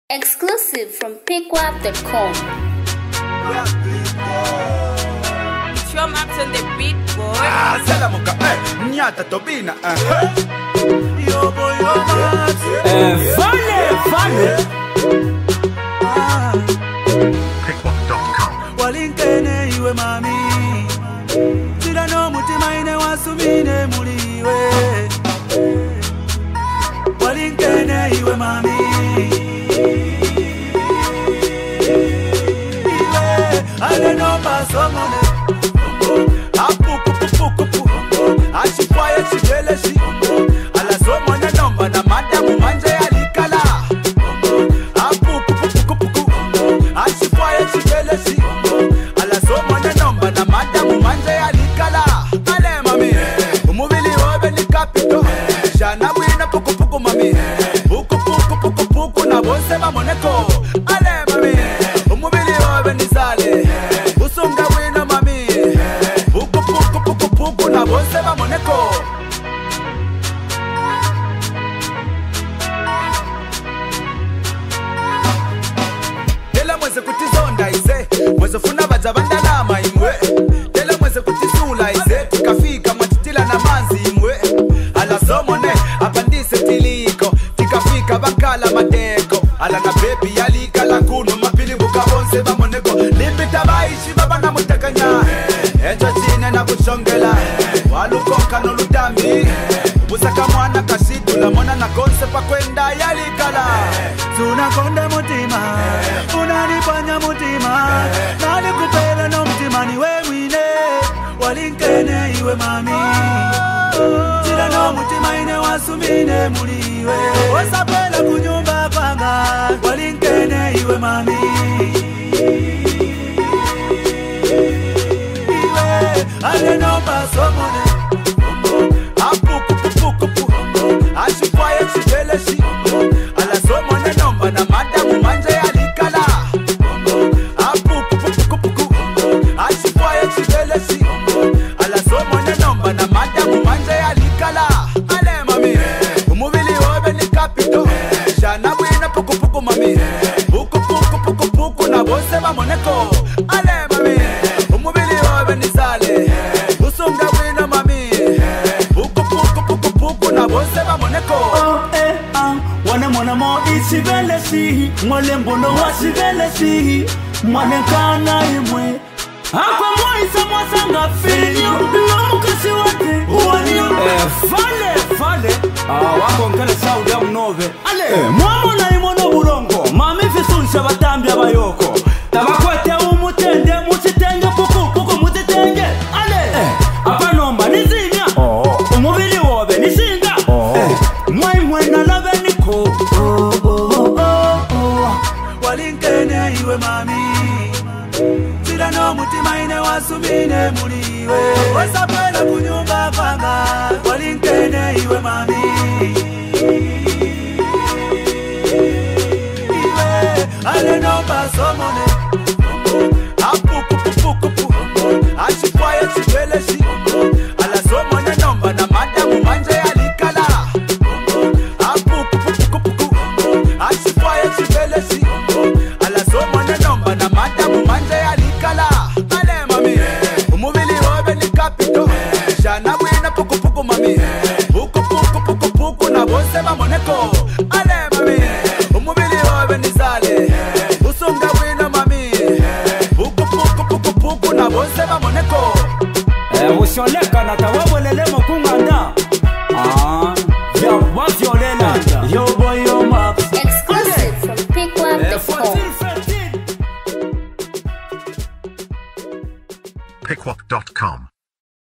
Exclusive from pickwap.com. It's your maps on the beat, boy. Salamuka, nyata tobina, yo boy, yo maps. Fale. Pickwap.com. Walinkene iwe mami, tirano mutima ine wasumine muliwe. Walinkene iwe mami, ale no paso mone. Ashikwaya chibeleshi ala somo na nomba na madamu manje alikala. Ashikwaya chibeleshi ala somo na nomba na madamu manje alikala. Ale mami umubili wobe ni kapito shana wina puku mami puku na bose mamoneko. Ale mami umubili wobe ni sale usunga wina mami puku na bose mamoneko. Tela mweze kutizonda ize mweze funa bajabanda na maimwe. Tela mweze kutizula ize tikafika matitila na manzi imwe. Ala somone apandise tiliko tikafika bakala mateko. Ala na baby yalikala kuno mapili bukabonse bamoneko. Limpita baishi baba na mutakanya echo chine na kushongela walukoka no lutami busaka mwana kasitula mwana na konse pa kwenda yalikala. Tunakonda mutima unanipanya mutima nani kupela no mutima ni we mwine. Walinkene iwe mami tira no mutima ine wasumine muliwe osapela kunyumba kwanga. Walinkene iwe mami ale no paso mone. Ashikwaya chibeleshi ala somo na nomba na madamu manje alikala. Ashikwaya chibeleshi ala somo na nomba na madamu manje alikala. Ale mami umubili wobe ni kapito shana wina puku mami puku na bose mamoneko. Ale mami umubili wobe ni sale usunga wina mami puku na bose mamoneko. Wane mwana mo isibelesi mwale mbono wasibelesi mwane kana imwe akwa moisa mwasanga finyo mukasi wate uwanyo. Fale wako nkele saudi ya mnove ale mwamona imono bulongo mami fisunsha batambi abayoko tabakwete umutende musitenge puku musitenge ale apa nomba nizinya umubili wobe nisinga mwe na love niko. Walinkene iwe mami tira no mutima ine wasumine muliwe osapela kunyumba kwanga. Walinkene iwe mami iwe ale no paso mone. Ashikwaya chibeleshi ala somo na nomba na madamu manje alikala. Ashikwaya chibeleshi ala somo na nomba na madamu manje alikala. Ale mami umubili wobe ni kapito shana wina puku mami puku na bose mamoneko. Ale mami umubili wobe ni sale usunga wina mami puku na bose mamoneko. Ushoneka na tawabelele mokunganda vya wafyolela yo boy yo maps. Exclusive from pickwap.com. Pickwap.com